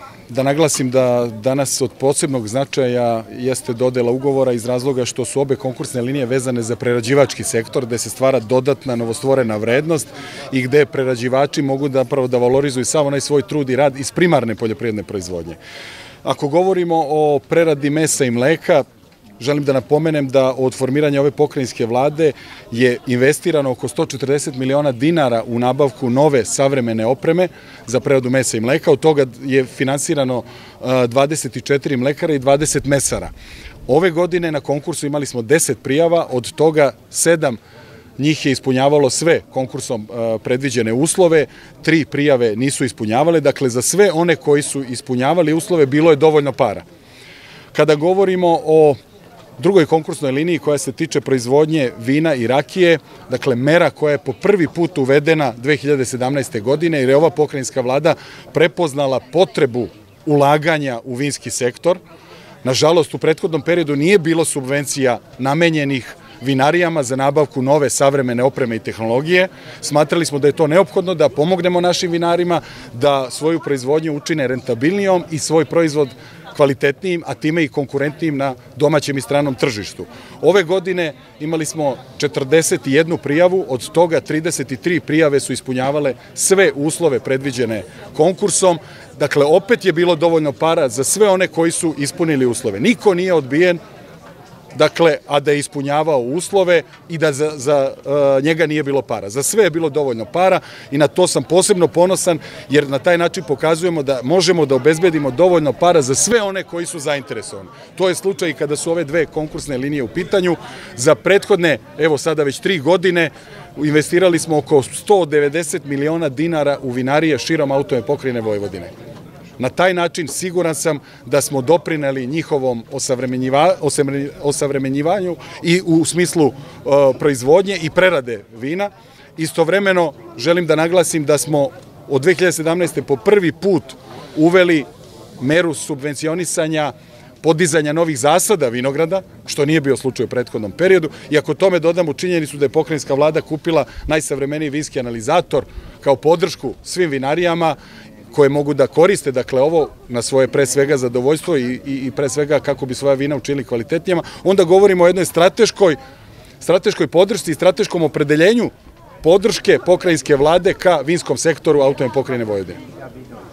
da naglasim da danas od posebnog značaja jeste dodela ugovora iz razloga što su obe konkursne linije vezane za prerađivački sektor, gde se stvara dodatna novostvorena vrednost i gde prerađivači mogu da valorizuju sav onaj svoj trud i rad iz primarne poljoprivredne proizvodnje. Ako govorimo o preradi mesa i mleka, želim da napomenem da od formiranja ove pokrajinske vlade je investirano oko 140 miliona dinara u nabavku nove savremene opreme za preradu mesa i mleka. Od toga je finansirano 24 mlekara i 20 mesara. Ove godine na konkursu imali smo 10 prijava, od toga 7 njih je ispunjavalo sve konkursom predviđene uslove, 3 prijave nisu ispunjavale, dakle za sve one koji su ispunjavali uslove bilo je dovoljno para. Kada govorimo o drugoj konkursnoj liniji koja se tiče proizvodnje vina i rakije, dakle mera koja je po prvi put uvedena 2017. godine, jer je ova pokrajinska vlada prepoznala potrebu ulaganja u vinski sektor. Nažalost, u prethodnom periodu nije bilo subvencija namenjenih vinarijama za nabavku nove savremene opreme i tehnologije. Smatrali smo da je to neophodno, da pomognemo našim vinarima, da svoju proizvodnju učine rentabilnijom i svoj proizvod kvalitetnijim, a time i konkurentnijim na domaćem i stranom tržištu. Ove godine imali smo 41 prijavu, od toga 33 prijave su ispunjavale sve uslove predviđene konkursom. Dakle, opet je bilo dovoljno para za sve one koji su ispunili uslove. Niko nije odbijen, dakle, a da je ispunjavao uslove i da za njega nije bilo para. Za sve je bilo dovoljno para i na to sam posebno ponosan, jer na taj način pokazujemo da možemo da obezbedimo dovoljno para za sve one koji su zainteresovani. To je slučaj i kada su ove dve konkursne linije u pitanju. Za prethodne, evo sada već 3 godine, investirali smo oko 190 miliona dinara u vinarije širom autonomne pokrajine Vojvodine. Na taj način siguran sam da smo doprineli njihovom osavremenjivanju i u smislu proizvodnje i prerade vina. Istovremeno želim da naglasim da smo od 2017. po prvi put uveli meru subvencionisanja podizanja novih zasada vinograda, što nije bio slučaj u prethodnom periodu, i ako tome dodamo činjenicu da je pokrajinska vlada kupila najsavremeniji vinski analizator kao podršku svim vinarijama koje mogu da koriste, dakle, ovo na svoje pre svega zadovoljstvo i pre svega kako bi svoja vina učinili kvalitetnijama, onda govorimo o jednoj strateškoj podršci i strateškom opredeljenju podrške pokrajinske vlade ka vinskom sektoru autonomne pokrajine Vojvodine.